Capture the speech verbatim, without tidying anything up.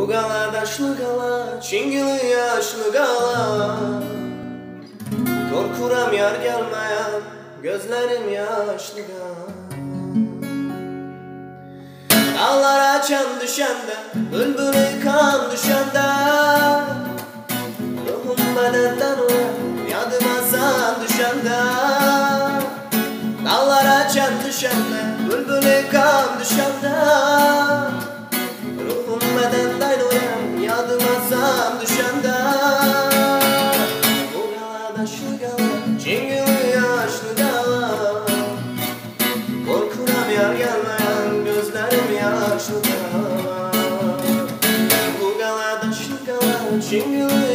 Bu gala daşlı gala, çingili yaşlı gala. Korkuram yar gelmeyen, gözlerim yaşlı gala. Dağlar açan düşende, bülbülü kan düşende, ruhum bedenden uyan, yadıma sen düşende. Dağlar açan düşende, bülbülü kan düşende, ruhum bedenden uyan, yadıma sen düşende. Bu gala daşlı gala, çingili yaşlı gala. Korkuram yar gelmeyen, gözlerim yaşlı gala. Bu gala daşlı gala, çingili